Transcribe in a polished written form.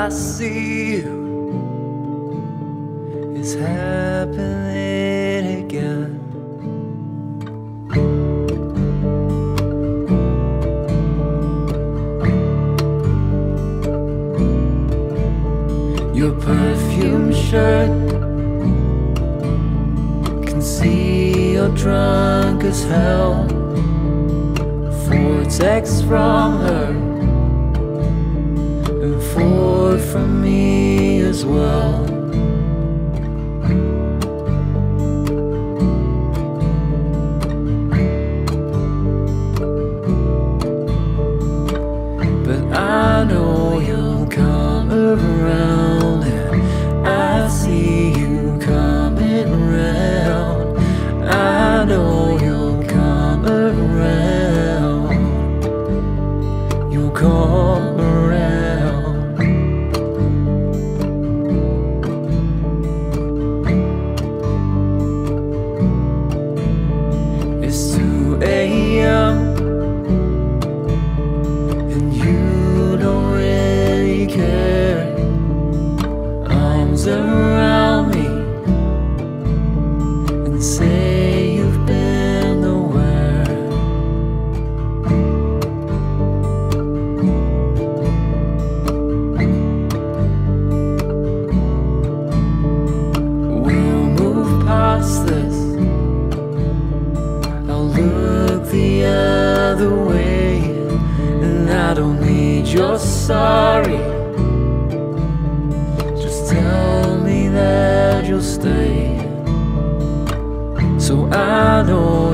I see you is happening again. Your perfume shirt, can see you're drunk as hell. 4 texts from her and 4 from me as well. But I know you'll come around, and I see you coming around. I know you'll come around. You'll come around. It's 2 a.m. and you don't really care. Arms around me and say you've been nowhere. We'll move past this. I'll look the other way, and I don't need your sorry. Just tell me that you'll stay, so I know